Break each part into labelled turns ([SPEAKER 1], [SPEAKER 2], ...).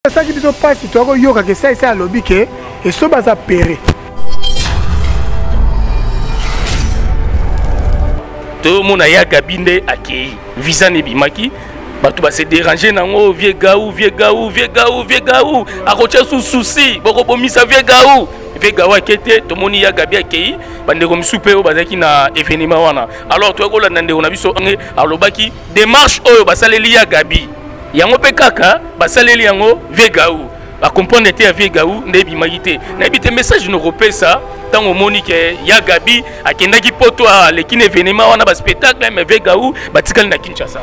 [SPEAKER 1] ça qui biso passe toi ko yoka que ça à lobby que et so baza péré
[SPEAKER 2] tout mon aya gabinde akei visa ne bimaki bato ba se déranger nango vieux gaou akocha sous souci boko bomisa vieux gaou akete to moni ya gabi akei bande ko misupe o bazaki na événement wana alors to ko la nande on a biso alobaki démarche oyo basaleli ya gabi yango pe kaka basaleli yango vieux gaou ba comprendre te vieux gaou ndebi magité na ebite message no repesa tango moni ke ya gabi akendaki poto a lekine événement wana ba spectacle mais vieux gaou batikali na Kinshasa.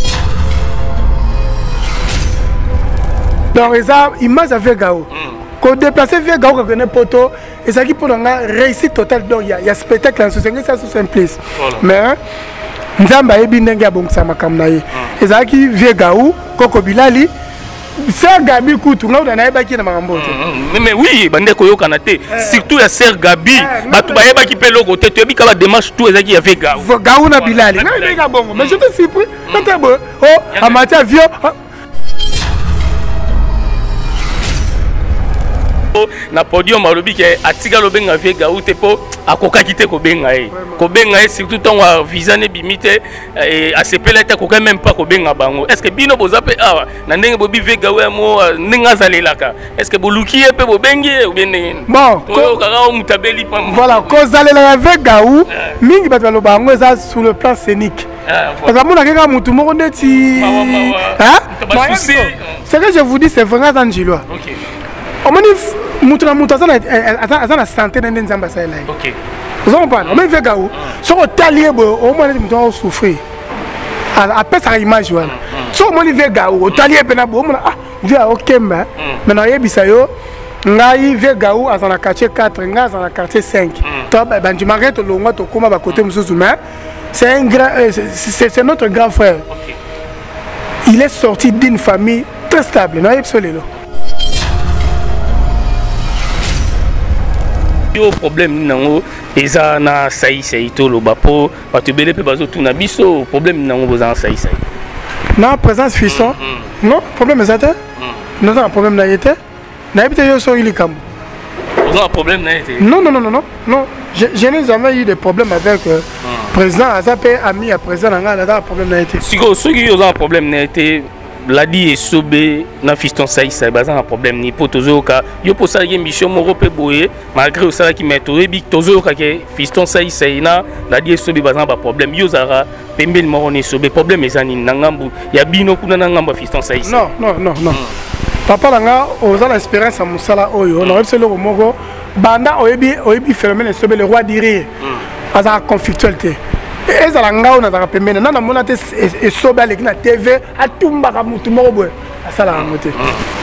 [SPEAKER 1] Donc ça image avec Gao. Quand déplacer vieux Gao quand connaît poto et ça qui pour nga réussite totale donc il y a spectacle en soutien ça sous simplice. Mais nzamba ebi ndenge abongisa makamna ye. Et ça qui vieux Gao koko bilali Ser Gabi kutu nga na yebaki na makambo te.
[SPEAKER 2] Mais oui bande ko yoka na te surtout ya Ser Gabi batu ba yebaki pe loko te to bika ba démarche tout ezaki ya vieux Gao.
[SPEAKER 1] Gao na bilali. Na ndenge bongo mais je te surpris. Tata bo oh en matière vieux
[SPEAKER 2] na podium alobi ke atika lobenga vieux Gaou te po akokaki te kobenga e surtout tango visa ne bimite et asepela te koka même pas kobenga bango est-ce que bino bozape awa na ndenge bobi vieux Gaou mo ndenge zalelaka est-ce que boluki pe bobengi ou bien
[SPEAKER 1] bon
[SPEAKER 2] ko kaka mutabeli
[SPEAKER 1] voilà kozalela vieux Gaou mingi bato baloba bango eza sur le plan scénique parce que mona keka mutu moko ndeti hein ce que je vous dis c'est vraiment Angelo. OK. On m'a dit, moutra la santé d'un nzamba ça là.
[SPEAKER 2] OK.
[SPEAKER 1] Vous comprenez? On m'a dit Gao, sur le talier au moins nous souffrir. Après sa image voilà. Sur mon niveau Gao, au talier penabo, on ah, via OK mais maintenant yebisa yo, ngai vie Gao à dans quartier 4, ngai dans quartier 5. Toi ben tu m'arrêtes le longa to koma ba côté mususu mais c'est un grand c'est notre grand frère. OK. Il est sorti d'une famille très stable, non absolument.
[SPEAKER 2] Yo problème nango eza na sai to lo bapo batu bele pe bazo tuna biso problème nango boza sai.
[SPEAKER 1] Na présence fisson. Non, problème ça te? Non, un problème na yete. Na habite yo so ili kambo.
[SPEAKER 2] Boza un problème na yete.
[SPEAKER 1] Non. Non, je n'ai jamais eu de problème avec président Azapé ami à président nga na problème na yete.
[SPEAKER 2] Siko soki yo un problème na yete la dit et sobé na fiston ça bazan un problème ni potozo ka yo pour ça mission moko pe boye malgré ça qui mettre bi tozo ka ke fiston ça na la dit et sobé bazan pas problème yo zara pembeni moko ne sobé problème ezani na ngambu ya bino kuna na ngamba fiston ça
[SPEAKER 1] non papa langa oza la espérance à musala oyo na webse loko moko banda oyebi phénomène sobé le roi diré aza conflictualité ezala ngao na zaka pembeni na mona te esobe aleki na TV atumbaka mutu moko boye asala yango te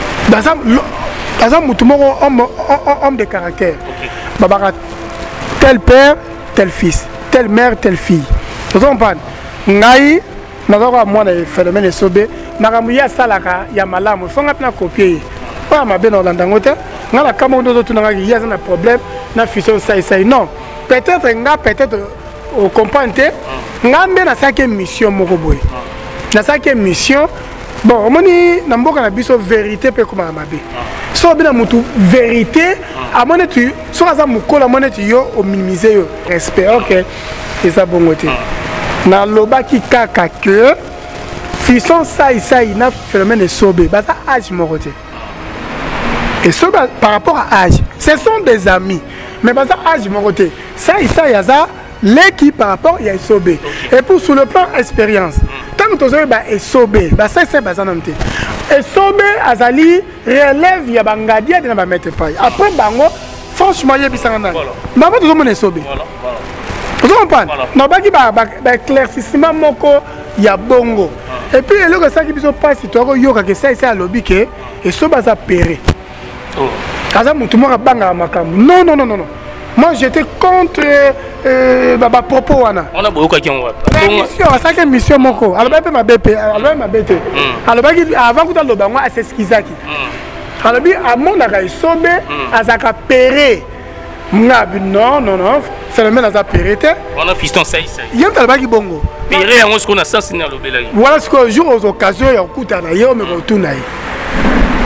[SPEAKER 1] baza mutu moko homme de caractère babaka tel père tel fils telle mère telle fille vous comprenez ngai nazaka mwana phénomène esobe makambo ya salaka ya malamu fonga pena copier pas mabe na olandango te ngala kama ndo tunanga ki ya na problème na fission sai non peut-être au comprendre ngambe na sake mission moko boy na sake mission bon omoni na mboka na biso vérité pe koma mabe so bina mutu vérité amone tu so aza mukola amone tu yo o minimiser yo respect OK et ça bon côté na lobaki kaka que fisson sai na phénomène sobe bata âge moko te et so par rapport à âge ce sont des amis mais bata âge moko te sai yaza l'équipe par rapport à SOB. Et pour sur le plan expérience, tant que tu as SOB, ça c'est bazanamté. SOB azali relève ya bangadia de na mettre pas. Après bango, franchement il y a bisangana. Maman tout le monde SOB. Vous comprenez? Na baki ba éclaircissement moko ya bongo. Et puis le que ça qui biso passe toi yoka que ça à lobby que SOB za péré. Kaza mutu mo banga makambu. Non. Moi j'étais contre baba propos wana.
[SPEAKER 2] On a beaucoup qui ont
[SPEAKER 1] mission, ça que mission moko. Alors ba ma BP, alors ma BT. Alors ba avant que le bango à s'exquisaki. Alors bi à mon aka isobe azaka péré. Ngabi non, c'est le même azaka péré te.
[SPEAKER 2] On a fiston ça.
[SPEAKER 1] Yem talba ki bongo.
[SPEAKER 2] Péré on ce qu'on a sens na lobela.
[SPEAKER 1] Voilà ce que jour aux occasions ya okuta na yo me retourna.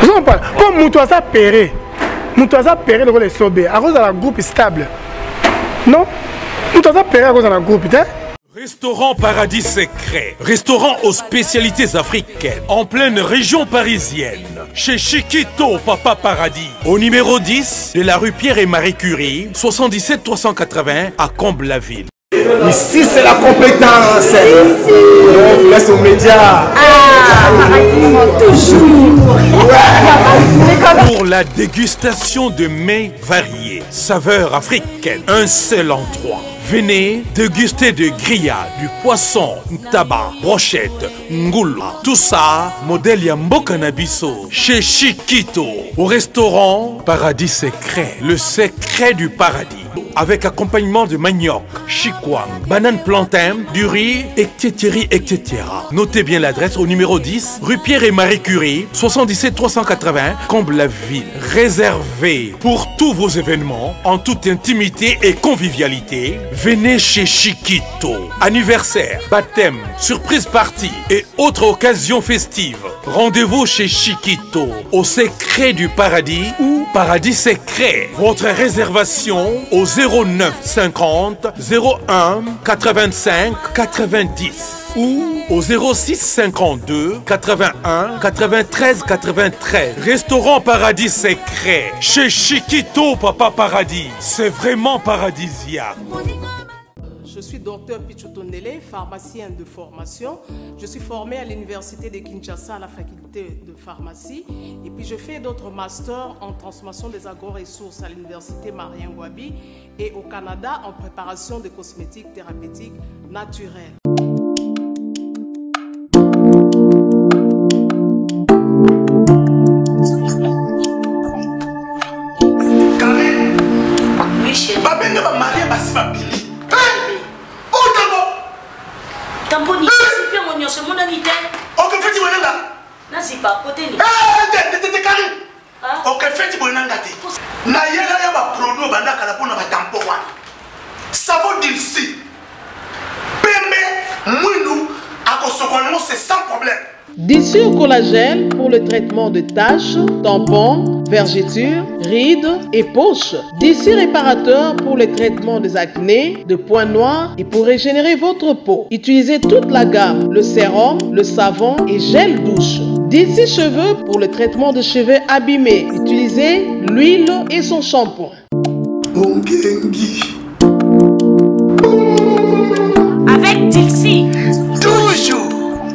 [SPEAKER 1] Comme Moutouaza Péré, le rôle est sobé, à cause de la groupe stable. Non? Moutouaza Péré à cause de la groupe, hein?
[SPEAKER 3] Restaurant Paradis Secret, restaurant aux spécialités africaines, en pleine région parisienne, chez Chiquito Papa Paradis, au numéro 10 de la rue Pierre et Marie Curie, 77 380 à Comble-la-Ville.
[SPEAKER 4] Ici c'est la compétence. On laisse aux médias. Toujours.
[SPEAKER 3] Pour la dégustation de mets variés, saveurs africaines, un seul endroit. Venez déguster de grillades, du poisson, tabac, brochette, ngoula. Tout ça, modèle Yambo Canabiso, chez Chiquito, au restaurant Paradis Secret, le secret du paradis. Avec accompagnement de manioc, chikwang, banane plantain, du riz, etc. Notez bien l'adresse au numéro 10, rue Pierre et Marie Curie, 77 380, Comble-la-Ville. Réservé pour tous vos événements, en toute intimité et convivialité. Venez chez Chiquito. Anniversaire, baptême, surprise party et autres occasions festives. Rendez-vous chez Chiquito, au secret du paradis ou Paradis Secret. Votre réservation au 09 50 01 85 90 ou au 06 52 81 93 93. Restaurant Paradis Secret chez Chiquito Papa Paradis. C'est vraiment paradisiaque.
[SPEAKER 5] Je suis docteur Pichotondele, pharmacien de formation. Je suis formé à l'université de Kinshasa à la faculté de pharmacie. Et puis je fais d'autres masters en transformation des agro-ressources à l'université Marien Ngouabi et au Canada en préparation de cosmétiques thérapeutiques naturelles.
[SPEAKER 6] Tamboni, c'est bien mon c'est mon ami.
[SPEAKER 7] Ok, fais-tu mon nom.
[SPEAKER 6] Non, c'est pas côté.
[SPEAKER 7] T'es carré. Ok, fais-tu mon nom. Na yela ya ba produit banda kala pona ba tampo wana. Savon d'ici. Pembe, mwindu, akosokono c'est sans problème.
[SPEAKER 5] Dissure collagène pour le traitement de taches, tampons, vergetures, rides et poches. Dissure réparateur pour le traitement des acnés, de points noirs et pour régénérer votre peau. Utilisez toute la gamme, le sérum, le savon et gel douche. Dissure cheveux pour le traitement de cheveux abîmés. Utilisez l'huile et son shampoing.
[SPEAKER 6] Avec Dilsi.
[SPEAKER 7] Toujours.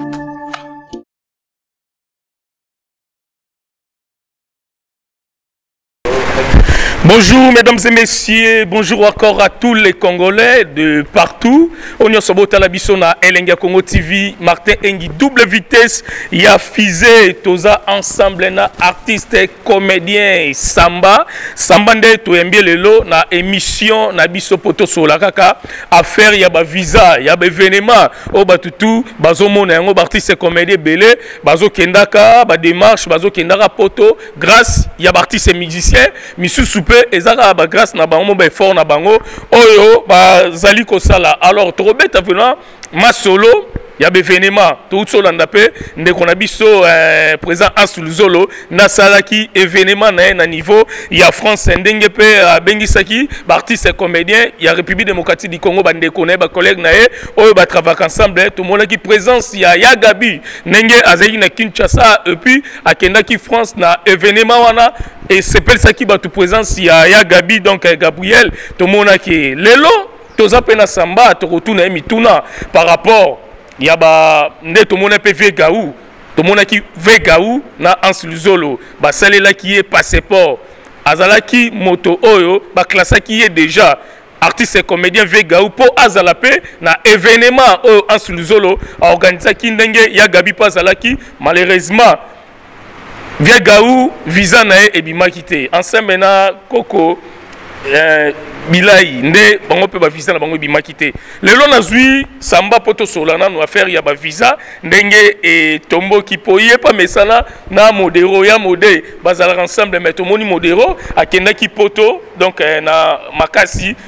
[SPEAKER 2] Bonjour mesdames et messieurs, bonjour encore à tous les Congolais de partout. On est sur la Bissona, Elenga Congo TV, Martin Engi, double vitesse, ya Fizé, Toza ensemble na artiste, comédien, samba. Samba nde to embie lelo na émission na biso poto sur la kaka affaire ya ba visa, ya ba événement, o batutu, bazo mona yango ba artiste comédien belé, bazo kendaka, ba démarche, bazo kendaka poto grâce ya ba artiste musicien, misu soupe ezaka ba grâce na bango ba effort na bango oyo ba zali ko sala. Alors trobeta venant ma solo ya événement tout solanda pe ndeko na biso présent Ansuluzolo na salaki événement na niveau ya France ndenge pe bengisaki ba artiste comédien ya République démocratique du Congo ba ndeko na ba collègue na e oyo ba travailler ensemble tout monde qui présence ya Gabi ndenge azali na Kinshasa et puis akenda ki France na événement wana et c'est pour ça qui ba tout présence ya Gabi donc Gabriel tout monde qui lelo toza pe na samba to retourner mituna par rapport yaba nde to mona pe vegaou to mona ki vegaou na Ansuluzolo ba salela ki est passeport azala ki moto oyo ba classa ki est déjà artiste comédien vegaou pour azala pe na événement oyo Ansuluzolo a organisé ki ndenge ya Gabi pa azala ki malheureusement vegaou visa na e bimaki te ensemble na Koko Bilai nde bango pe ba visa na bango bimaki te lelo nazwi samba poto solana no affaire ya ba visa ndenge e tombo ki poye pa mesana na modero ya mode bazala ensemble mais tomoni modero akenda ki poto donc na makasi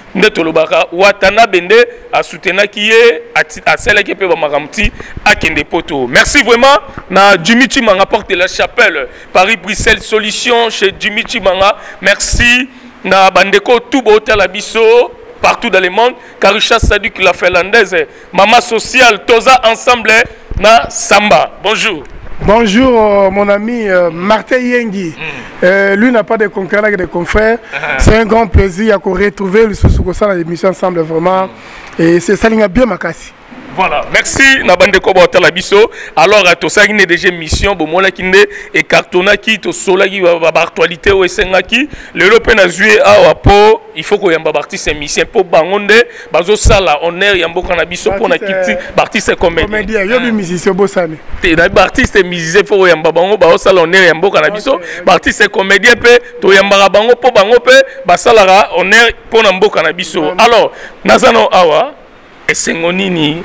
[SPEAKER 2] Ndetolobaka Watanabe nde a soutenir qui est à celle qui peut bamakamti à Kende Poto. Merci vraiment na Jimmy Chimanga porte de la chapelle Paris Bruxelles solution chez Jimmy Chimanga. Merci na bandeko tout hôtel Abisso partout dans le monde. Karisha Sadik la finlandaise, Mama Sociale, Toza ensemble na Samba. Bonjour.
[SPEAKER 1] Bonjour mon ami Martin Yengi. Lui n'a pas de concurrents avec des confrères. C'est un grand plaisir à retrouver le sous-sous dans l'émission ensemble vraiment. Et c'est ça qui a bien makasi.
[SPEAKER 2] Voilà, merci Nabandeko Botala Bisso. Alors, à tous les déjà mission, Bomola Kinde et Cartonaki, to Solagi, actualité au Sengaki, l'Europe n'a joué à Wapo. Il faut qu'on y ait un artiste mission pour Bangonde, Bazo Sala, Honneur, Yambo Kanabiso pour Nakiti, artiste comédien.
[SPEAKER 1] Il y a des musiciens Bossane.
[SPEAKER 2] Artiste musicien pour Yamba Bango, Bazo Sala, Honneur, Yambo Kanabiso, artiste comédien, to Yamba Bango pour Bango, Basalara, Honneur pour Nambo Kanabiso. Alors, Nazano Awa, et Sengonini.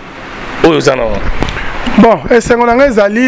[SPEAKER 1] Bon, et c'est mon ami Zali,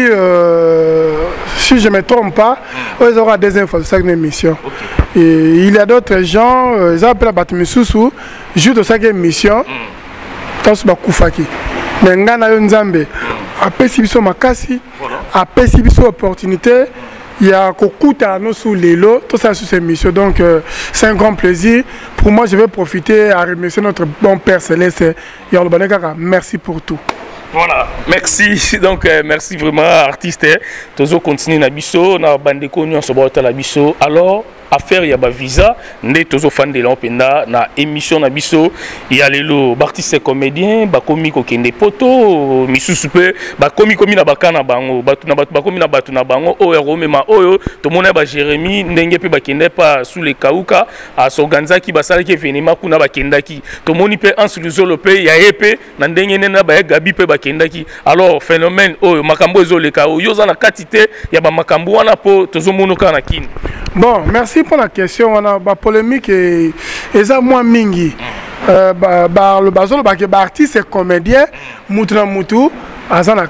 [SPEAKER 1] si je ne me trompe pas, ils auront des infos sur cette émission. Et il y a d'autres gens, ils appellent Batumisusu, juste de cette émission, tant que Koufaki. Mais Ngana Yonzambe, après si ils sont makasi, après si ils sont opportunité, il y a Kokuta nous sous les lots, tout ça sur cette émission. Donc c'est un grand plaisir. Pour moi, je vais profiter à remercier notre bon Père Céleste. Merci pour tout.
[SPEAKER 2] Voilà, merci. Donc, merci vraiment, artiste. Toujours continuer na biso, na bandeko nyon sobota la biso. Alors, affaire ya ba visa, ndé toujours fan de l'openda na émission na biso. Il y a lelo, artiste comédien, ba komi ko Kende Poto, misusu pe, ba komi na bakana bango, ba komi na batu na bango, oyo romema oyo, to mona ba Jérémy, ndenge pe ba kende pa sous les kauka, a soganzaki ba sala ki événement kuna ba kendaki. To moni pe en sous pe ya epe, na ndenge nena ba gabi pe ba kendaki. Alors phénomène oyo makambo ezoleka oyo za na katité ya ba makambo wana po tozo monoka na kini.
[SPEAKER 1] Bon, merci pour la question. On a une polémique et ça moins mingi. Le bazolo artiste et comédien, Moutouna Moutou, Azana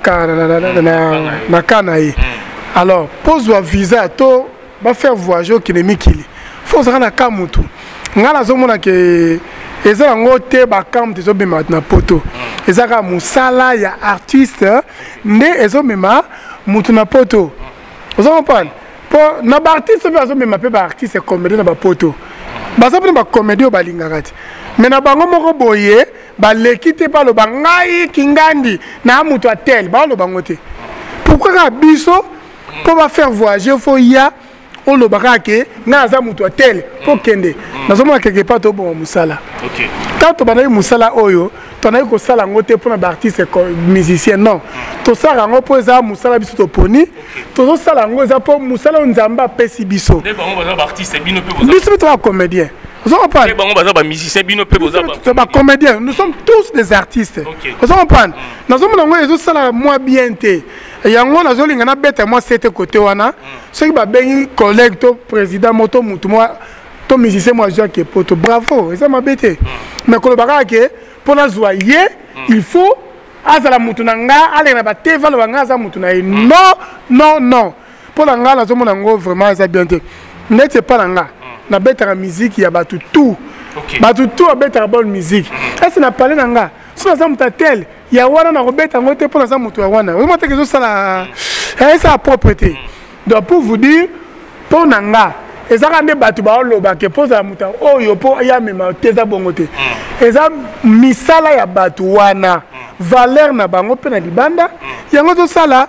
[SPEAKER 1] Kanaï. Alors, pose un visa, to va faire voyager au Kinemikili. Faut se rendre à Kamoutou. Ngala zomona ke eza ngote ba kam tezo bema na poto. Eza ka musala ya artiste nde ezo mema mutu na poto. Vous comprenez? Pour na ba artiste ba zo mema pe ba artiste comédien na ba poto. Ba zo ba comédien ba lingakati. Mais na bango moko boye ba lekite pa lo ba ngai kingandi na mutu atel ba lo bangote. Pourquoi ka biso pour ba faire voyager faut ya on le barake naza mutu atel pour kende. Nazoma quelque part to bon musala. OK. Quand tu bana musala oyo, tu na ko sala ngote pour na artiste musicien non. To sala ngo po za musala biso to poni. To sala ngo za po musala nzamba pesi biso.
[SPEAKER 2] Les bango ba artiste bino pe boza.
[SPEAKER 1] Biso to comédien. Vous comprenez?
[SPEAKER 2] Les bango ba musicien bino pe boza.
[SPEAKER 1] Ba comédien. Nous sommes tous des artistes. Vous comprenez? Nazoma ngo ezo sala moi bien té. Yango nazolinga na bête moi c'était côté wana. Ce qui ba bengi collègue to président moto mutu moi to musicien moi Jacques Poto. Bravo, ça m'a bêté. Mais quand le barake pour la joyer, il faut azala mutu nanga ale na ba teva lo nga za mutu na non. Pour la nga la zo mona ngo vraiment ça bien té. N'était pas nga. Na bête la musique ya batu tout. Batu tout bête la bonne musique. Est-ce na parler nga? So ça muta tel ya wana na robeta ngote pour ça mutu wana. Vraiment que zo ça la sa propreté. Donc pour vous dire pour nanga ezaka nde batu ba oloba ke poza muta oyo po ya mema teza bongote. Eza misala ya batu wana valeur na bango pe na libanda yango to sala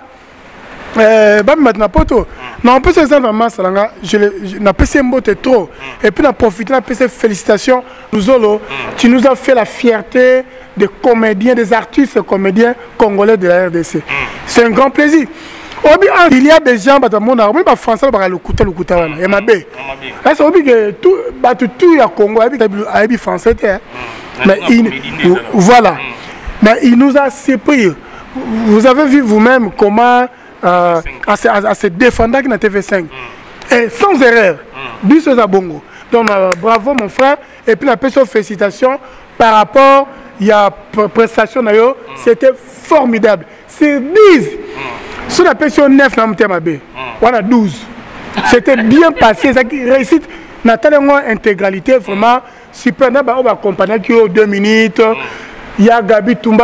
[SPEAKER 1] ba maintenant poto na on peut se faire vraiment salanga je na pese mbote trop et puis na profiter na pese félicitations Luzolo tu nous as fait la fierté des comédiens des artistes comédiens congolais de la RDC. C'est un grand plaisir. Il y a des gens qui sont français qui sont le Kouta. C'est obligé que tout le Congo est français. Mais voilà. Mais il nous a surpris. Vous avez vu vous-même comment à se défendre dans TV5. Et sans erreur. Bis Bongo. Donc bravo mon frère. Et puis la petite félicitation par rapport à la prestation. C'était formidable. C'est 10. Sur la pression 9, on a 12. C'était bien passé. Ça réussite, Nathalie, intégralité, vraiment, super na ba on va accompagner qui 2 minutes. Il y a Gabi Tumba,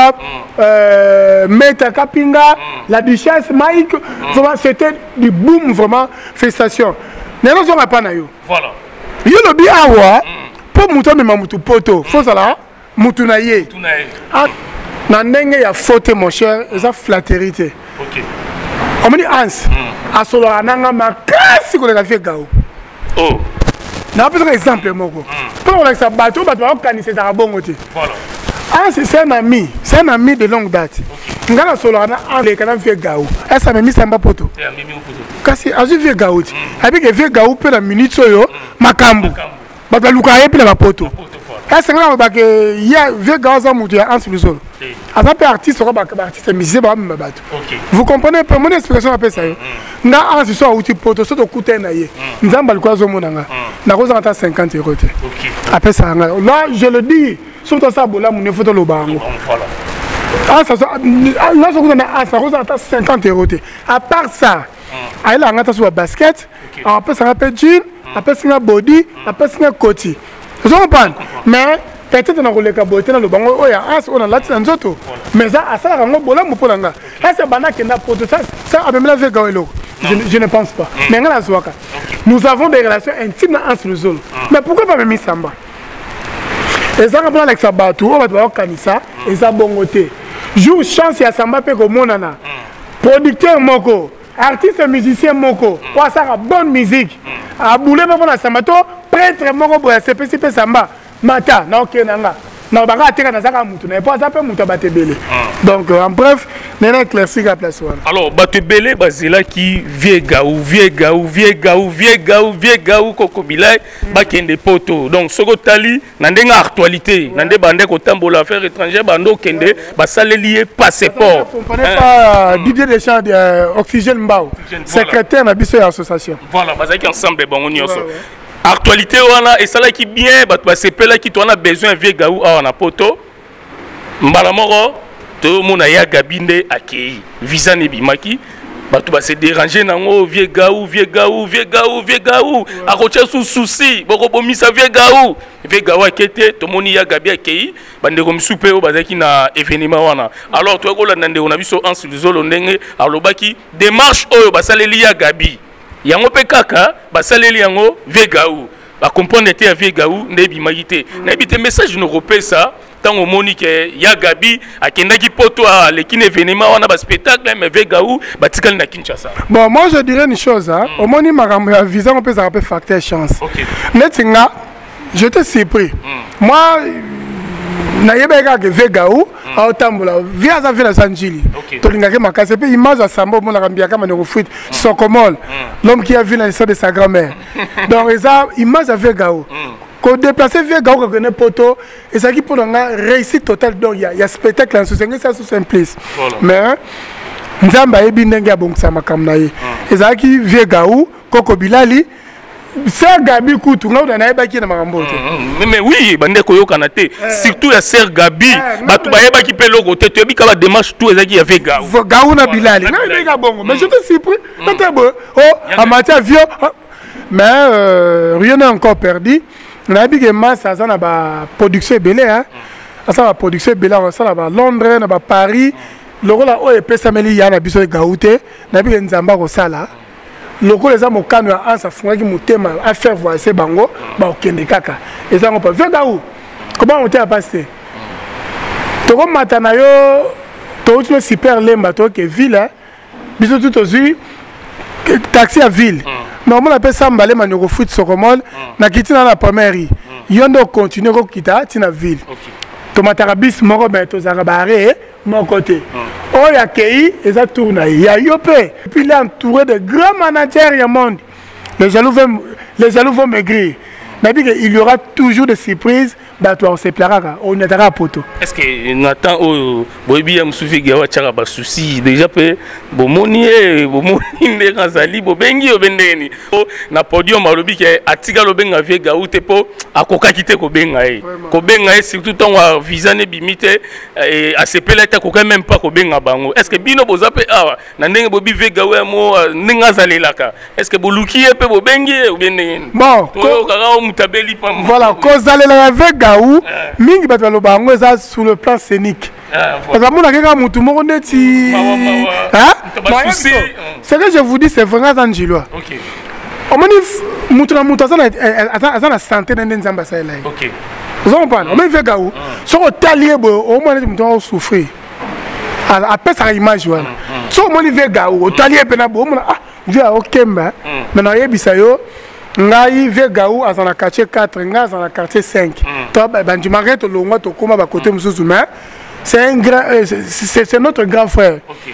[SPEAKER 1] Meta Kapinga, la Duchesse, Mike. Vraiment, c'était du boom, vraiment. Félicitations. Nous n'avons pas na yo. Voilà. Yo le bi awa pour muto me mamutu poto. Faut ça là. Mutu na ye. Na ndenge ya faute mon cher, eza flatterie. OK. On me dit Hans. A solo ananga makasi ko le fait gao. Oh. Na peut-être exemple moko. Pour on ça bateau bateau kanise za bongo te. Voilà. Ah, c'est un ami de longue date. Quand on solo on les canam fait gao. Est-ce que même samba poto? Kasi azu fait gao. Avec que fait gao pe la minute soyo makambu. Ba luka ye pe la poto. Est-ce que il y a fait gao za mutu en sur le sol. Asa pe artiste ko ba artiste musicien ba me bato. Vous comprenez pas mon expression appelle ça. Na en ce soir outil poto so to kuta na ye. Nzamba lukwa zo monanga. Na ko za 50 €. OK. Après ça là je le dis. Surtout ça, bon là, mon photo le bango. Ah, ça, là, ça coûte 50 €. À part ça, elle a un sur le basket, après ça rappelle jean, après ça body, après ça côté. Vous comprenez? Mais peut-être qu'on a roulé caboté dans le bango. Oh, on a là dans auto. Mais ça, ça a un bon là, mon polanga. Là, c'est banal qui n'a pas de ça. Ça a même la vie gaïlo. Je ne pense pas. Mais nous avons des relations intimes entre nous autres. Mais pourquoi pas même Samba? Et ça, on avec sa bateau, on va voir Kanissa, et ça, bon côté. Joue chance, il y a Samba Peko Monana. Producteur Moko, artiste musicien Moko, pour ça, bonne musique. À Boulé, on a Sambato, prêtre Moko, pour la CPCP Samba. Mata, na ok, nanga. Na baga ateka na zaka mutu na pas ça peut mutu batebele. Donc en bref, nena classique à place wana. Alors batebele bazela ki vie gaou kokobilai ba kende poto. Donc soko tali na ndenga actualité, na nde bande ko tambola affaire étrangère bando kende ba salelier passeport. Vous comprenez pas Didier Deschamps Oxygène Mbao, secrétaire na biso association. Voilà, bazaki ensemble bon nyonso. Actualité wana et ça là qui bien bah c'est là qui tu as besoin vieux gaou on a poto mbala moko to mona ya gabinde akei visa ne bimaki bah tu vas se déranger nango vieux gaou a rocher sous souci boko bomisa vieux gaou akete to moni ya gabi akei bande ko msupe o bazaki na événement wana alors to ko la ndende on a biso en sur zolo ndenge alobaki démarche oyo basaleli ya gabi yango pe kaka basaleli yango vegaou ba comprendre te vegaou ndebi magité ndebi message no repé ça tango monique ya gabi akendaki poto a lekine événement wana ba spectacle mais vegaou batikali na Kinshasa. Bon moi je dirais une chose hein au moni makambo ya visa on peut ça rappeler facteur chance. OK. Netinga je te surpris. Moi na yebeka ke vegaou a tambola via za vila sanjili to lingake makase pe image asambo mona kambia kama ne refute sokomol l'homme qui a vu la de sa grand-mère donc ça image à vegaou ko déplacer vegaou ko connaît poto et ça qui pour nga réussite totale donc il y a spectacle en sous ça sous simplice mais nzamba yebi ndenge ya bongisa makamna ye et ça qui vegaou koko bilali Ser Gabi Koutou, on a un baki na makambo. Mais oui, bande koyoka na te. Surtout la Ser Gabi, batu bayeba ki pe logo te. Tu as vu que la démarche tout ezaki ya fait Gaou. Gaou na Bilali. Na bega bongo. Mais je te surpris. T'es beau. Oh, en matière vieux. Mais rien n'est encore perdu. On a dit que masse ça na ba production belé hein. Ça va production belé ça na ba Londres, na ba Paris. Logo la o e pesa meli ya na biso Gaou te. Na bi nzamba ko sala. Loko les amo kanu a sa funga ki mutema a faire voyager bango ba okende kaka eza ngo pa vegaou comment on t'a passé to ko matana yo to tu super lemba to ke ville biso tout aussi taxi à ville mais on appelle ça mbalé manoko foot sokomol na kitina na première yondo continuer ko kita tina ville to matarabis moko ben to zaka bare mon côté. Oh, il y a Kei, et ça tourne. Il y a Yopé. Et puis il est entouré de grands managers du monde. Les jaloux vont maigrir. Mais il y aura toujours des surprises bato akoseplaka onataka poto.
[SPEAKER 2] Est-ce que Nathan oyo boyebi ya musufi gawa tchaka ba souci déjà pe bomoni nde kazali bobengi obendeni na podium alobi ke atika lobenga vie gaou te po akokaki te kobenga e surtout ton visa ne bimite et asepela ta koka même pas kobenga bango. Est-ce que bino bozape awa na ndenge bobi vie gaou mo ndinga zalelaka est-ce que boluki pe bobengi obendeni
[SPEAKER 1] bon
[SPEAKER 2] to kaka mutabeli pa
[SPEAKER 1] voilà kozalela avec gaou mingi bato baloba yango eza sur le plan scénique. Parce que mon agrégat moutoumoro neti. Ce que je vous dis, c'est vraiment Angelo.
[SPEAKER 2] Ok.
[SPEAKER 1] On m'a dit moutouna moutouza na santé dans les ambassades là.
[SPEAKER 2] Ok.
[SPEAKER 1] Vous comprenez? On m'a dit gaou. Sur le talier, au moins moutouna souffrir. Après sa image voilà. Sur mon niveau gaou, au talier penabo, on a via ok mais maintenant il y a bisayo. Ngai vegaou à la quartier 4, ngai dans la quartier 5. Toi ben tu m'arrêtes le ngoa to koma ba côté mususu mais c'est un grand c'est notre grand frère.
[SPEAKER 2] OK.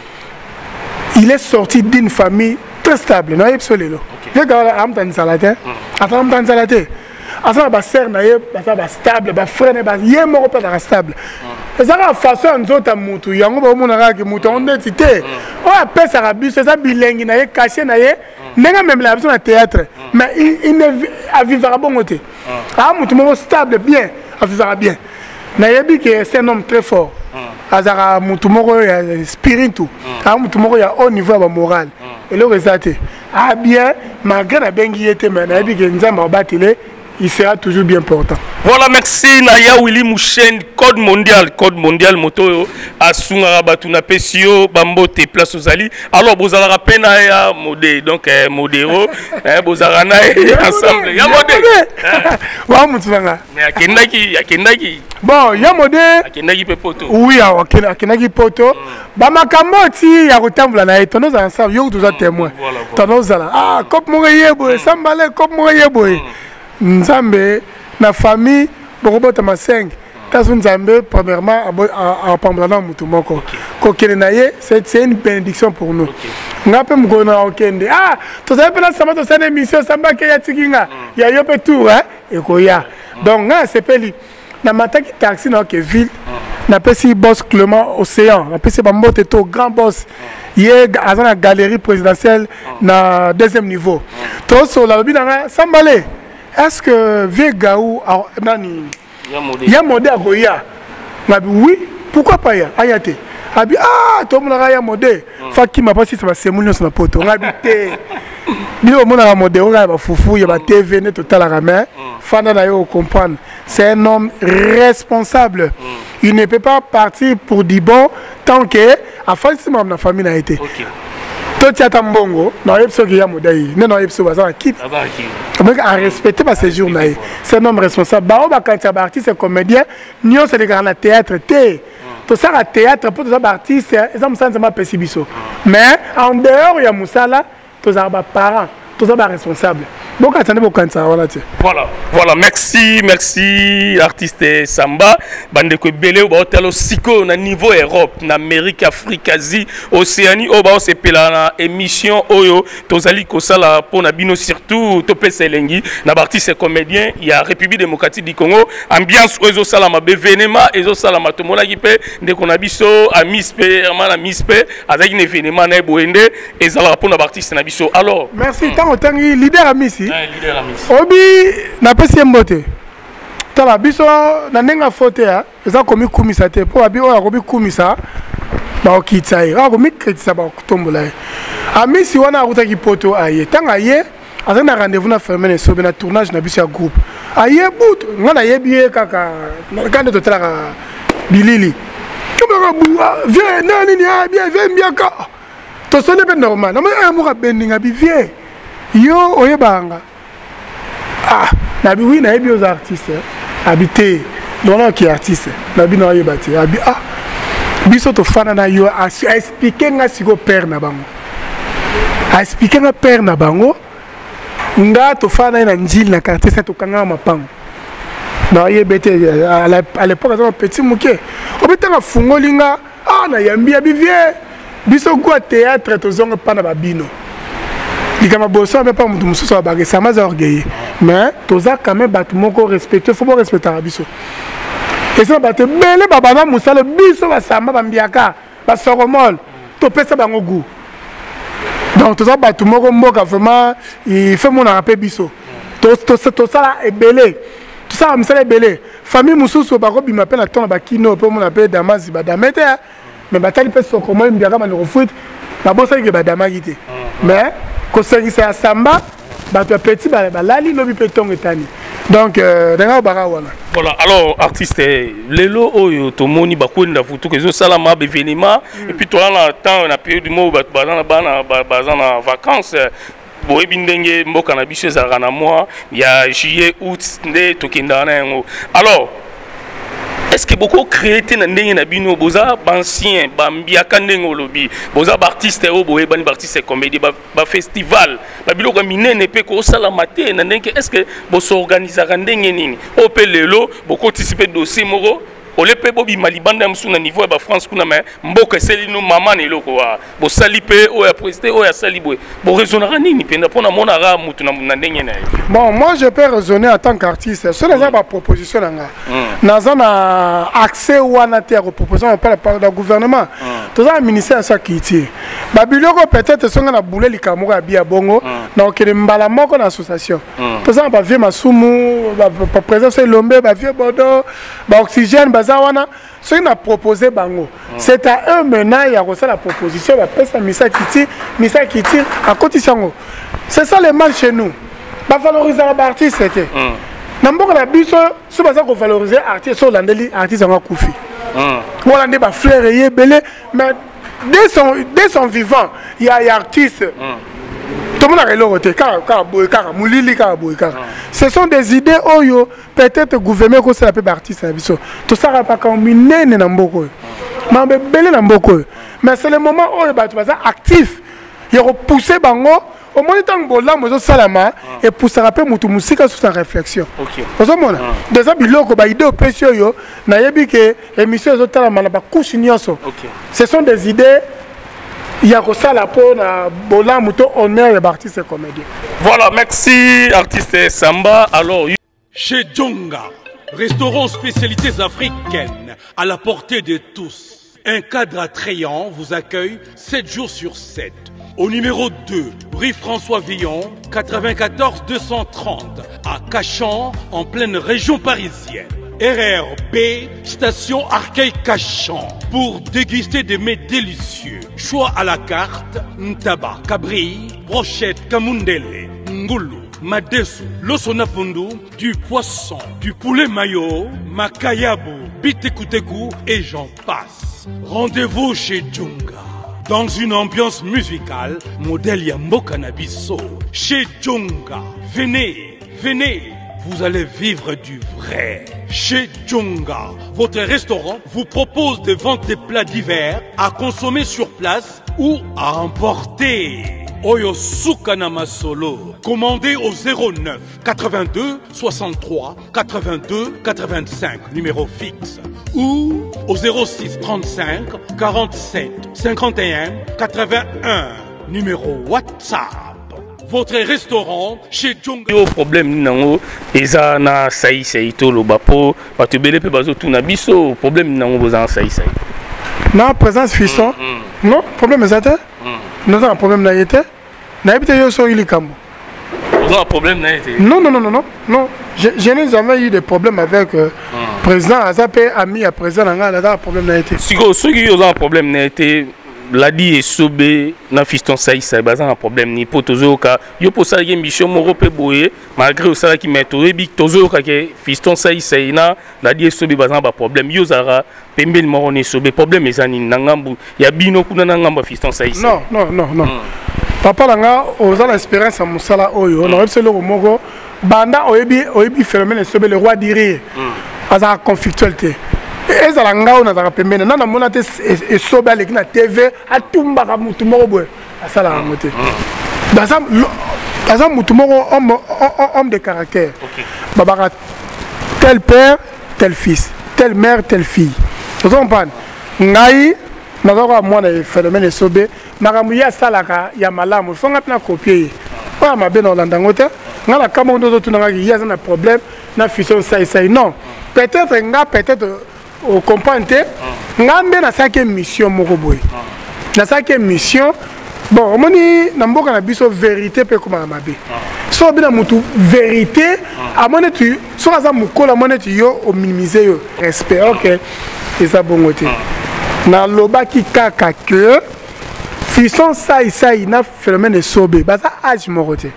[SPEAKER 1] Il est sorti d'une famille très stable, non absolument. Vegaou am tan salate. Attends tan salate. Asa ba sœur na ye ba stable, ba frère na ba ye moko pas stable. Ça la façon nzota mutu yango ba monaka ke mutu on est cité. O appelle ça rabus, c'est ça bilingue na ye caché na ye. N'est même la personne à théâtre, mais il ne vivra bon côté. Ah, mon stable bien, à vivra bien. Nayebi que c'est un homme très fort. Azara mutumoro ya spirit tout. Ah, mutumoro ya haut niveau à moral. Et le résultat, ah bien, malgré la bengi était, mais nayebi que nzamba batile, il sera toujours bien portant.
[SPEAKER 2] Voilà, merci Naya Willy Mouchen, code mondial moto asunga batuna pesio bambote place aux ali. Alors vous allez rappeler Naya modé donc modéro vous allez ensemble. Ya modé.
[SPEAKER 1] Wa mutanga.
[SPEAKER 2] Mais akendaki.
[SPEAKER 1] Bon, ya modé.
[SPEAKER 2] Akendaki pe poto.
[SPEAKER 1] Oui, akendaki poto. Ba makambo ti ya kotambula na eto nous ensemble yo tous témoin. Tonos ala. Ah, kop mo yebo, sambale kop mo yebo. Nzambe na famille bokobota ma 5 tasu nzambe premièrement à pamblana mutumoko kokene na ye c'est une bénédiction pour nous ngape mgona okende ah to ça pela sama to ça émission samba ke ya tikinga ya yo pe tout hein et koya donc nga sepeli na mataki taxi na ke ville na pesi boss Clément Océan na pesi bambote to grand boss hier à la galerie présidentielle na deuxième niveau to so la bina sambale. Est-ce que Vegaou nani ya modé à Goya? Oui, pourquoi pas ya ayate. Abi ah tout le monde a ya modé. Faki m'a pas si ça va sémouliner sur la poto. On habité. Bilo mon a modé, on a foufou, il y a TV net total à la main. Fana na yo comprendre. C'est un homme responsable. Il ne peut pas partir pour du bon tant que à forcément la famille n'a été. Toi tu as ton bongo, non il faut qu'il y a modèle, non il faut bazar quitte. Donc à respecter pas ces jours là. C'est un homme responsable. Bao ba quand tu es artiste comédien, nous c'est des grands théâtre té. Tout ça à théâtre pour tous les artistes, ça me semble pas possibiso. Mais en dehors il y a Moussala, tous les parents, tous les responsables. Donc attendez beaucoup quand ça voilà, merci artiste Samba bande ko belé au hôtel Siko na niveau Europe na Amérique Afrique Asie Océanie au ba se pela na émission oyo tozali ko sala pona bino surtout topé selengi na artiste comédien il y a République démocratique du Congo ambiance ozo sala ma événement ezo sala ma tomona ki pe ndeko na biso a mispe na mispe avec un événement na boende ezala pona artiste na biso alors merci tant leader amisi obi na pesi mbote tala biso na nenga fote ya eza komi kumisa te po abi oya komi kumisa ba okitsa ye ba komi kritisa ba kutombola ye amisi wana akutaki poto aye tanga ye aza na rendez-vous na fermé sobe na tournage na biso ya groupe aye butu ngana yebi kaka kande totalaka bilili kama bu viens nani ni bien viens ka to sonne be normal na ma mo ka bendinga bi viens yo oyebanga ah nabi oui na ebi aux artistes habité donc qui artiste nabi na oyebati abi ah biso to fana na yo a expliquer nga siko père na bango a expliquer nga père na bango nga to fana na njil na quartier ça to kanga mapango na oyebete à l'époque ça petit muke obetanga fungolinga ah na yambi abi vie biso kwa théâtre to zonga pana babino. Il y a un bosso, mais pas un mususu abage, ça m'a orgueillé. mais toza quand même bato moko respecté, faut pas respecter biso. Et ça bato belé babana musala biso basamba bambiaka basoromol to pesa bango goût. Donc toza bato moko mboka vraiment il fait mon rappel biso. To ça est belé. Tout ça musala belé. Famille mususu bako bima pe na tona bakino pe mon appel damazi badamete mais batali pe sokomol mbiaka ba refouit ba bosa ke badamaki te. Mais ko service ya samba bato petit balali lobi pe tongo etani. Donc denga baka wana.
[SPEAKER 2] Voilà, alors artiste lelo oyo tomoni bakwenda futu kezo sala ma événement et puis toi là temps na période du mois bazana bazana vacances boyebi ndenge mboka na biso ezalaka na mois ya juillet août nde tokenda na yango. Alors est-ce que beaucoup créé na ndenge na bino boza bancien bambiaka ndenge olobi boza artiste o boye bani artiste comédie ba festival ba biloko minene pe ko sala maté na ndenge est-ce que bo s'organiser ndenge nini o pe lelo boko participer dossier moko ole pe bobi malibanda msu na niveau ya France kuna mais mboka seli no mama na eloko wa bo sali pe o ya président o ya sali boye bo raisonnera nini penda pona mona ra mutu na ndenge na.
[SPEAKER 1] Bon, moi je peux raisonner en tant qu'artiste sur les propositions là naza na accès ou na terre proposition par le gouvernement tout ça ministère ça qui tire ba biloko peut-être songa na boule likamoko ya bia bongo na okele mbala moko na association tout ça ba vie masumu ba présence lombe ba vie bodo ba oxygène bazawana ce qu'on a proposé bango c'est à eux maintenant il y a reçu la proposition ba pesa misa qui tire à côté sango c'est ça le mal chez nous ba valoriser l'artiste c'était namboka na biso so baza ko valoriser artiste so landeli artiste nga kufi wala ndé ba fleur yé belé mais dès son vivant il y a artiste tout le monde a reloté car moulili car ce sont des idées oyo peut-être gouvernement ko c'est la peu artiste na biso tout ça pas comme minene na mboko mais belé na mboko mais c'est le moment oyo ba tu baza actif il repousser bango au moins tant que bola mozo salama et pour ça rappeler mutu musika sur sa réflexion. OK. Parce que mona déjà biloko ba idée opesio yo na yebi ke émission zo tala mala ba couche nyonso. OK. Ce sont des idées il y a ça la peau na bola mutu honneur et artiste comédien.
[SPEAKER 2] Voilà, merci artiste Samba. Alors
[SPEAKER 3] chez Djonga, restaurant spécialités africaines à la portée de tous. Un cadre attrayant vous accueille 7 jours sur 7. Au numéro 2, rue François Villon, 94 230, à Cachan, en pleine région parisienne. RRB, station Arcueil-Cachan, pour déguster des mets délicieux. Choix à la carte, ntaba, cabri, brochette, kamundele, ngulu, madesu, losonapundu, du poisson, du poulet mayo, makayabu, bitekuteku et j'en passe. Rendez-vous chez Djonga. Dans une ambiance musicale, modèle Yambo Cannabiso, chez Djonga. Venez, vous allez vivre du vrai. Chez Djonga, votre restaurant vous propose de vendre des plats divers à consommer sur place ou à emporter. Oyo Sukana Masolo. Commandez au 09 82 63 82 85, numéro fixe. Ou au 06 35 47 51 81, numéro WhatsApp. Votre restaurant chez Djonga.
[SPEAKER 2] Le problème nango eza na sai to lo bapo batu belé pe bazo tuna biso problème nango boza sai.
[SPEAKER 1] Na présence fisson. Non, problème ezate. Nous avons un problème na yete. Na yete yo so ili kambo.
[SPEAKER 2] Vous avez un problème na yete. Non.
[SPEAKER 1] Je n'ai jamais eu de problème avec président Azapé ami à président Nanga là un problème na été.
[SPEAKER 2] Si ceux qui ont un problème na été la dit et sobé na fiston ça bazan un problème ni potozo ka yo pour ça game mission moro pe boye malgré ça qui met torebi tozo ka ke fiston ça na la dit et sobé bazan ba problème yo zara pembe le moro ne sobé problème ezani nangambu ya bino kuna nangamba fiston ça.
[SPEAKER 1] Non. Papa Nanga aux l'espérance à Moussala Oyo on aurait le moko banda oyebi phénomène sobé le roi d'Iré azara conflictualité et ça langa on a pembena na mona te et sobé avec na TV atumba ka mutu moko boy asala ngote bazam mutu moko homme de caractère babaka tel père tel fils telle mère telle fille tu comprends ngai nazaka mwana phénomène sobé nakamuya salaka ya malamu fonga pina copier pas à ma belle Orlandangote. Dans la Cameroun, il y a un problème. Na fusion ça non. Peut-être peut-être au comprendre. Ngambe na ça mission moroboy. Na ça mission. Bon, moni na mboka na biso vérité pe comme mabe. So bina mutu vérité à mon tu so aza mukola mon tu yo au minimiser yo respect OK. Et ça bon côté. Na loba ki kaka que fisson ça na phénomène de sobé. Ba ça âge mon côté.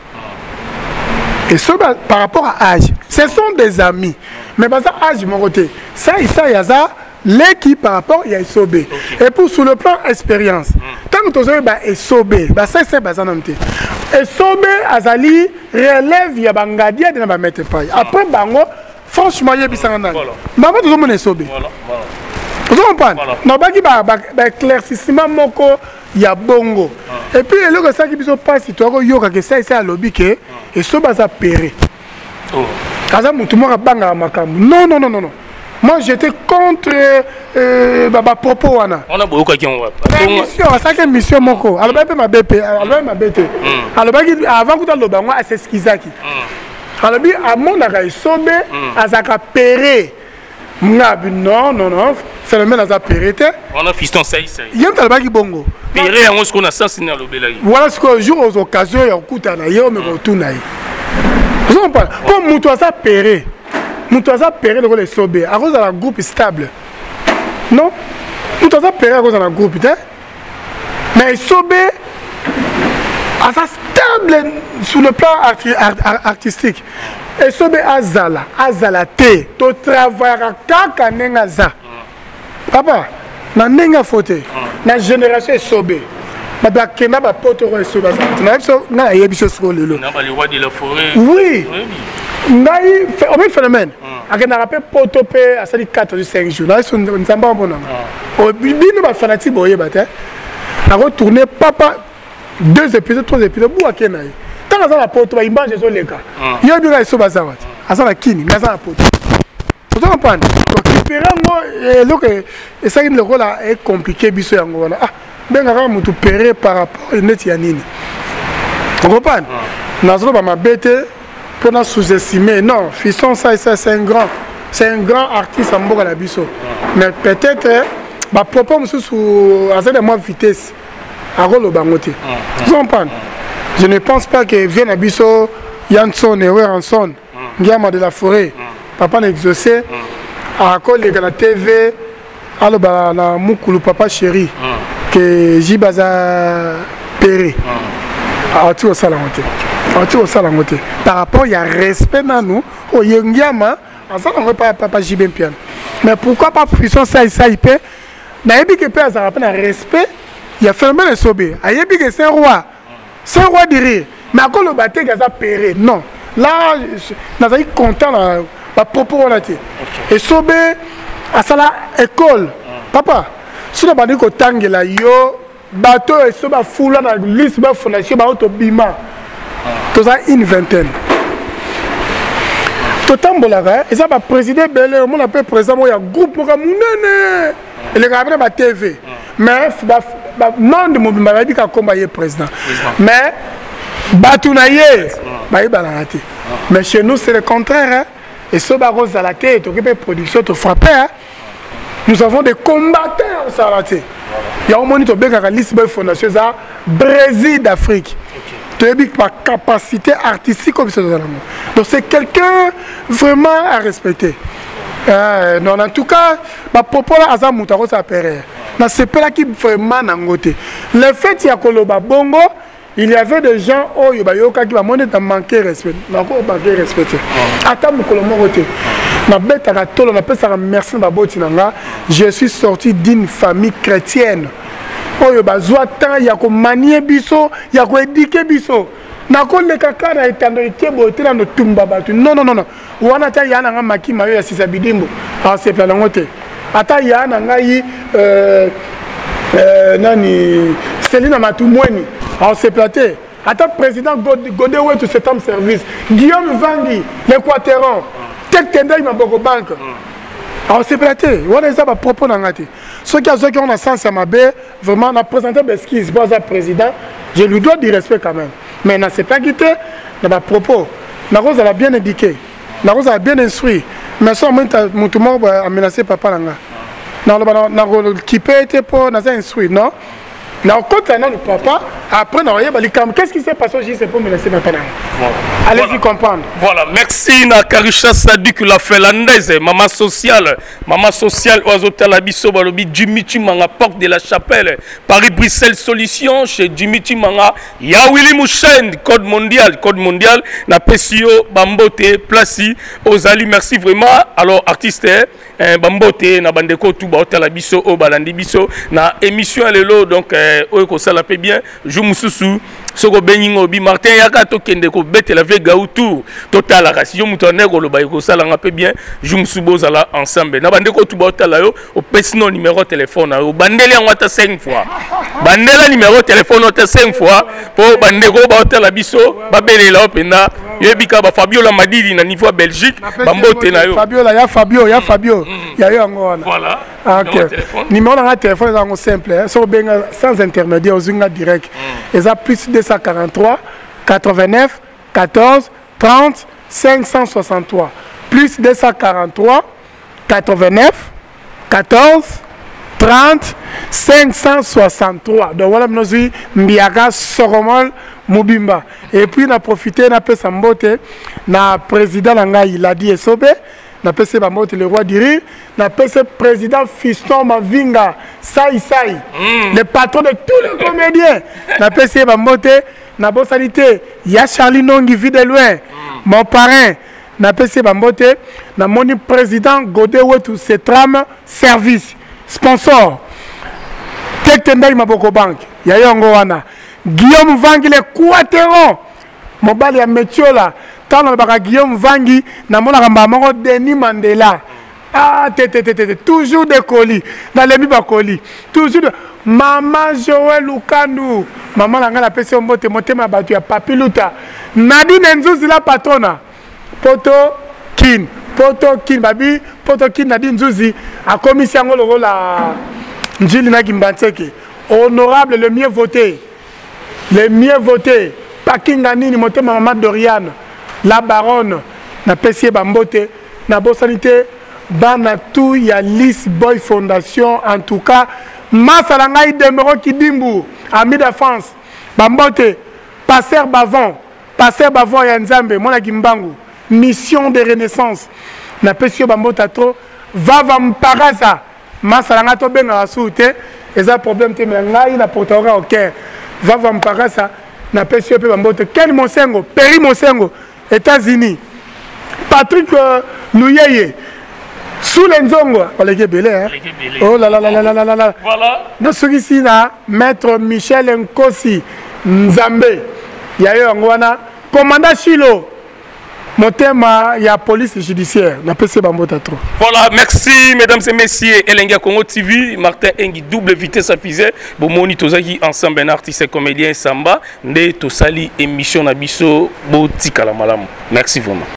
[SPEAKER 1] Et ça par rapport à âge, ce sont des amis. Mais bah ça âge mon côté. Ça y a ça l'équipe par rapport il y a sobé. Et pour sur le plan expérience. Tant que tu as sobé, bah ça c'est bazan amté. Et sobé azali relève ya bangadia de na ba mettre pas. Après bango franchement il y a bisangana. Maman tout le monde est sobé. Vous comprenez? Non ba ki ba éclaircissement moko ya bongo. Et puis le que ça qui biso passe tu as yo ka que ça à lobby que et so ba za péré. Oh. Kaza mutu mo ka banga makambu. Non. Moi j'étais contre baba propos wana.
[SPEAKER 2] On a beaucoup qui ont
[SPEAKER 1] mission, ça que mission moko. Alors ba ma BP, alors ma BT. Alors ba avant que tu loba moi c'est skizaki. Alors bi à mon aka isobe azaka péré. Non, phénomène à périté.
[SPEAKER 2] On a fiston ça.
[SPEAKER 1] Il y a un talba qui bongo.
[SPEAKER 2] Péré on ce qu'on a sens dans l'obéla.
[SPEAKER 1] Voilà ce que jour aux occasions il y a kuta na yo me retourne na. Vous comprenez? Comme muto ça péré. Muto ça péré le sobé à cause de la groupe stable. Non? Muto ça péré à cause de la groupe, hein? Mais sobé à ça stable sur le plan artistique. Et sobe azala te to travailler kaka nenga za papa na nenga fote na génération sobe ba kena ba poto ko sobe na biso na yebiso so lelo
[SPEAKER 2] na ba le roi de la forêt
[SPEAKER 1] oui ngai au phénomène akena rappel poto pe asali 4 ou 5 jours na so nzamba mbona o bino ba fanatique boye bata na retourner papa 2 épisodes 3 épisodes bu akena tant que ça la porte va image sur les gars il y a bien ça bazar à ça la kini mais ça la porte tu comprends donc récupérer moi et ça le rôle est compliqué biso yango wana ah ben nga mutu péré par rapport net ya nini tu comprends nazo ba mabete pour na sous-estimer non fisson ça c'est un grand artiste en mboka la biso mais peut-être ba propos sous à ça de moins vitesse à rôle bangote tu comprends. Je ne pense pas que vienne à Bisso, Yanson et Weranson, Guillaume de la Forêt, Papa n'exaucé, à cause de la TV, à la Moukoulou, Papa Chéri, que Jibaza Péré, à tout au salamoté. Par rapport, il y a respect dans nous, au Yengama, en ça, on ne pas Papa Jibem Pian. Mais pourquoi pas puissance ça, il peut, mais il y a un respect, il y a fait le sobé, il y a c'est un roi. C'est un roi de rire. Mais à quoi le bâtiment a péré? Non. Là, nous sommes contents de la propos. Et Sobé, à ça, école. Papa, si nous avons dit que Tangue là, yo, bateau et Sobé, foule dans la liste de la fondation, Bima. Tout ça, une vingtaine. Tout le temps, et ça va présider Belé, on appelle président, il y a un groupe, et les gars, il y a TV. Mais, non de mon maladie qui a combattu le président. Mais, Batounaye, mais chez nous, c'est le contraire. Et ce barose à la tête, tu occupes production, tu frappes. Nous avons des combattants à la tête. Il y a un moment où tu as liste de fondation, Brésil d'Afrique. Tu as une capacité artistique comme ça. Donc, c'est quelqu'un vraiment à respecter. Non, en tout cas, ma propos là, Azam Moutaro, ça péré. C'est pas là qui vraiment n'angoté. Le fait qu'il y a Koloba Bongo, il y avait des gens qui ont manqué respect. Attends, je suis sorti d'une famille chrétienne. Il y a manier biso, il y a éduquer biso. Non. Wanata yana nga makima yo ya sisabidimbo. Ah c'est plein langote. Ata yana nga yi nani Selina Matumweni. Ah c'est platé. Ata président Godewe to cet homme service. Guillaume Vangi, l'Équateur. Tek Tendai Maboko Bank. Ah c'est platé. Wana ça va propos nangati. Ceux qui ont un sens à ma baie, vraiment on a présenté des skis pour le président. Je lui dois du respect quand même. Mais n'a c'est pas quitté na ba propos na cause la bien éduqué na cause la bien instruit mais ça mutu moko a menacé papa nanga na qui peut être pour na instruit non na kota na le papa après na yeba likam qu'est-ce qui s'est passé aujourd'hui c'est pour menacer papa nanga allez-y comprendre
[SPEAKER 2] voilà merci na Karisha Sadik la finlandaise maman sociale oiseau talabiso balobi Jimmy Chimanga porte de la Chapelle Paris Bruxelles solution chez Jimmy Chimanga ya Willy Mouchen code mondial na PCO Bambote Placi Ozali merci vraiment alors artiste Bambote na bandeko tout ba talabiso o balandi biso na émission lelo donc ko sala pe bien jou mususu soko beningo bi Martin yaka to kende ko bete la vega autour total la si yo mutone ko lo ba ko sala nga pe bien jou musubo zala ensemble na bandeko tout ba tala yo o pesino numéro téléphone o bandeli en wata 5 fois bandela numéro téléphone o 5 fois pour bandeko ba tala biso ba belela openda yebika ba Fabio la Madidi na niveau Belgique Bambote na yo
[SPEAKER 1] Fabio ya yo ngona
[SPEAKER 2] voilà
[SPEAKER 1] ok numéro na téléphone est simple so benga sans intermédiaire aux unga direct et ça plus 243 89 14 30 563 plus 243 89 14 30 563 donc voilà nous mbiaka soromol mubimba et puis na profiter na pesa mbote na président nanga il a dit esobe na pesa mbote le roi du rire na pesa président Fiston Mavinga sai le patron de tous les comédiens na pesa mbote na bossalité ya Charlie Nongi vie de loin mon parrain na pesa mbote na moni président Godé Wetu Setram service sponsor Tendai Maboko Bank ya yongo wana Guillaume Vangi le Quateron mobali ya Metiola tano baka Guillaume Vangi na mona kamba moko Denis Mandela toujours des colis dans les ba colis toujours maman Joël Lukandu maman nanga la pese mbote motema batu ya Papiluta Nadine Nzuzi la patrona Poto Kin babi Poto Kin Nadine Nzuzi a commission ngolo la Njili na Gimbanseke honorable le mieux voté Pakinga nini motema maman Doriane la baronne na pesie bambote na bosanité bana tout ya Lys Boy Fondation en tout cas masala ngai demero kidimbu ami de France bambote passer bavon ya Nzambe mona Gimbangu mission de renaissance na pesie bambote trop va mparaza masala nga to benga soute eza problème te ngai na portera au cœur va mparaza na pesie pe bambote Ken Mosengo Peri Mosengo États-Unis Patrick Luyeye sous l'enzongo baleke belé hein oh là voilà no ici na maître Michel Nkosi Nzambe yayo ngwana commandant Chilo Motema ya police judiciaire na PC bambota trop.
[SPEAKER 2] Voilà, merci mesdames et messieurs. Elenga Congo TV, Martin Engi double vitesse affisée. Bomoni tozaki ensemble un artiste et comédien samba. Nde tosali émission na biso botika la malamu. Merci vraiment.